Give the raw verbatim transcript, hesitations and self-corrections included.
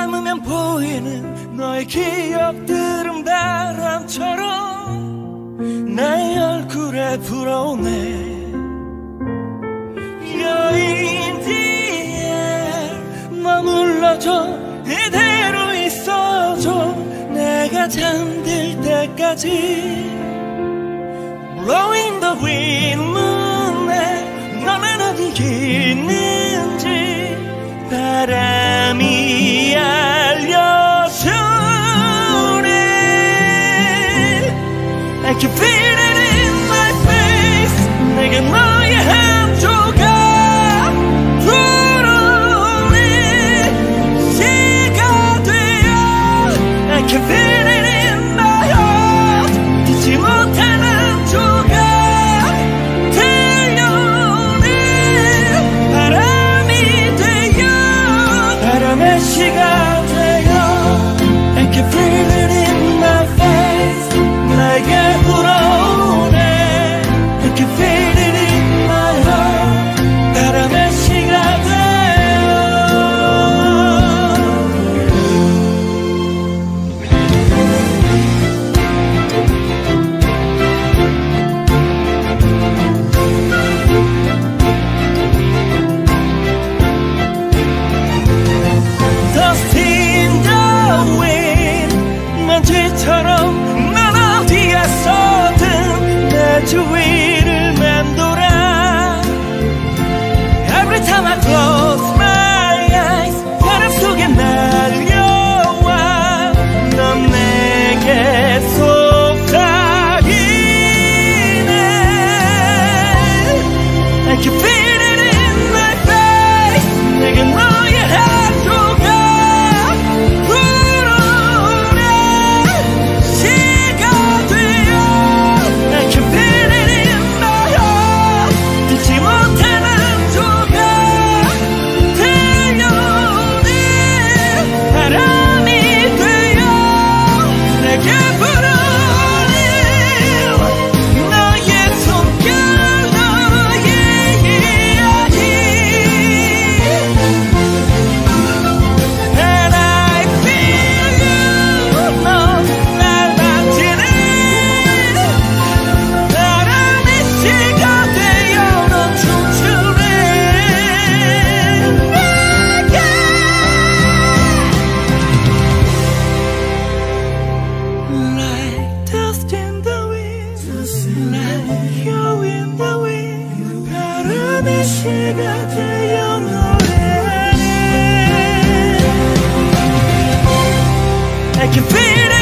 감으면 보이는 너의 기억들은 바람처럼 나의 얼굴에 불어오네. 여인 뒤에 머물러줘. 이대로 있어줘. 내가 잠들 때까지. Blowing the wind moon에 너는 어디 있는지 바람이 알려주네. I can feel it in my face. 내게 너의 한 조각 불어오는 시가 되어. I can feel it in my heart. 잊지 못하는 조각 들려오는 바람이 되어. 바람의 시가 되어. I can feel it in my face. 내게 불어오네. I can feel it in my heart. 바람의 시가 되어. Dust in the wind. 먼지처럼 난 어디에서든 내 주위를 맴돌아. Every time I close my eyes. 바람 속에 날려와. 넌 내게 속삭이네. I can feel it in my face. 내게 너의 한 조각 불어오네 시가 되어. I can feel it in my heart. 듣지 못하는 조각 들려오는 바람이 되어. 내게 불어오는 너의 손길 너의 이야기. And I feel you. 너 날 만지는 바람의 시가 되어. 넌 춤추네. 내게 Like dust in the wind. Like you in the wind. 바람의 시가 되어 노래하네. I can feel it